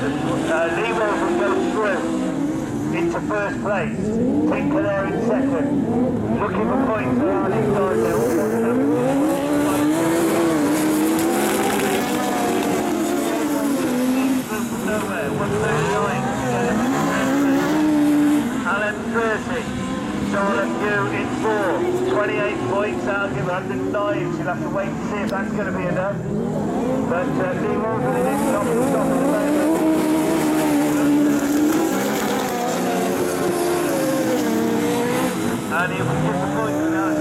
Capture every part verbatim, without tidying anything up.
uh, Lee Wilson goes through into first place. Tinker there in second. Looking for points there on his side there. Nowhere, one thirty-nine. Alan thirty. Charlotte Q in four. twenty-eight points, I'll give one hundred and nine. She'll have to wait and see if that's going to be enough. But uh, Lee Wilson is top of the top of the moment. And he'll be disappointed now.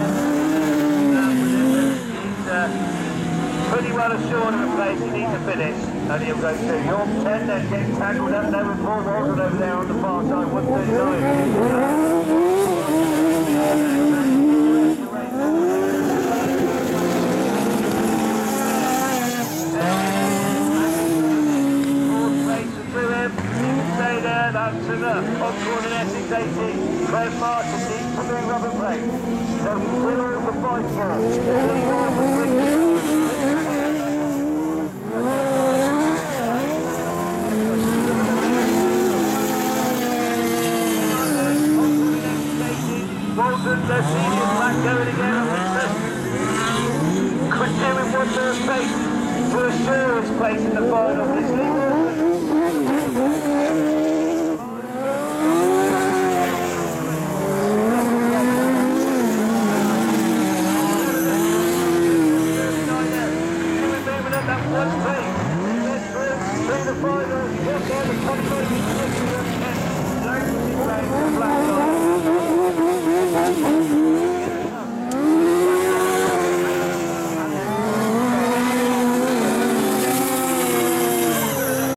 He's uh, pretty well assured of a place he needs to finish. And he'll go to York ten, then get tangled up there with Paul Walton over there on the far side, one thirty-nine. Stay there, that's enough. On corner Essex eighteen, Craig Martin needs to be rubber plate. So he's winner of the fight for. Walton, the senior black going again on Winston. Could do with one more place to assure his place in the final this league. That one place, through the final, walk out the top